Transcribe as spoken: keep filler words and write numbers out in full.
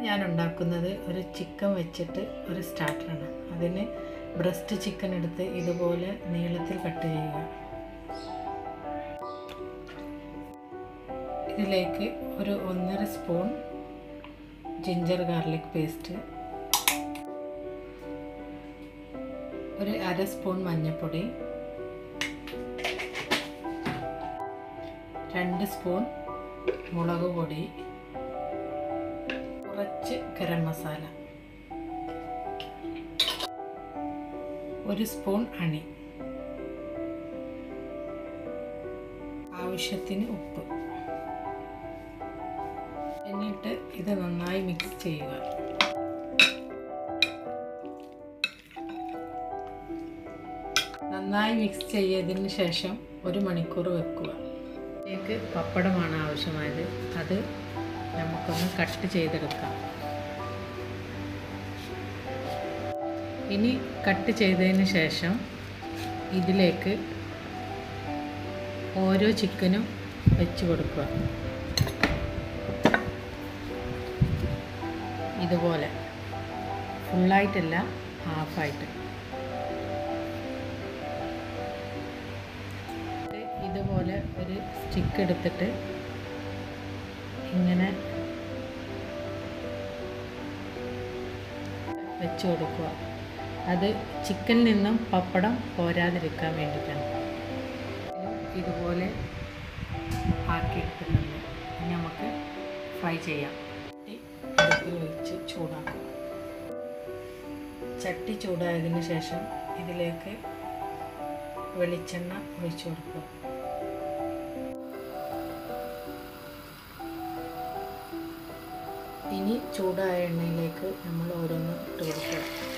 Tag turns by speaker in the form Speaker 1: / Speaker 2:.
Speaker 1: ഞാൻ ഉണ്ടാക്കുന്നത് ഒരു ചിക്കൻ വെച്ചിട്ട് ഒരു സ്റ്റാർട്ടറാണ്. അതിന് ബ്രസ്റ്റ് ചിക്കൻ എടുത്ത് ഇതുപോലെ നീളത്തിൽ കട്ട് ചെയ്യുക. ഇതിലേക്ക് ഒരു ഒന്നര സ്പൂൺ ജിഞ്ചർ ഗാർലിക് പേസ്റ്റ്, ഒരു അര സ്പൂൺ മഞ്ഞൾപ്പൊടി, രണ്ട് സ്പൂൺ മുളക് പൊടി, കുറച്ച് ഗരം മസാല, ഒരു സ്പൂൺ ഹണി, ആവശ്യത്തിന് ഉപ്പ്. എന്നിട്ട് ഇത് നന്നായി മിക്സ് ചെയ്യുക. നന്നായി മിക്സ് ചെയ്തതിന് ശേഷം ഒരു മണിക്കൂർ വെക്കുക. ഇതിലേക്ക് പപ്പടമാണ് ആവശ്യമായത്. അത് നമുക്കൊന്ന് കട്ട് ചെയ്തെടുക്കാം. ഇനി കട്ട് ചെയ്തതിന് ശേഷം ഇതിലേക്ക് ഓരോ ചിക്കനും വെച്ച് കൊടുക്കുക. ഇതുപോലെ ഫുള്ളായിട്ടല്ല, ഹാഫായിട്ട്. ഇതുപോലെ ഒരു സ്റ്റിക്ക് എടുത്തിട്ട് ഇങ്ങനെ വെച്ച് കൊടുക്കുക. അത് ചിക്കനിൽ നിന്നും പപ്പടം പോരാതിരിക്കാൻ വേണ്ടിയിട്ടാണ്. ഇതുപോലെ ആക്കിയെടുത്തിട്ടുണ്ട്. ഇനി നമുക്ക് ഫ്രൈ ചെയ്യാം. അടുപ്പിൽ വെച്ച് ചൂടാക്കുക. ചട്ടി ചൂടായതിന് ശേഷം ഇതിലേക്ക് വെളിച്ചെണ്ണ ഒഴിച്ചു കൊടുക്കുക. ഇനി ചൂടായ എണ്ണയിലേക്ക് നമ്മൾ ഓരോന്ന് ഇട്ട് കൊടുക്കുക.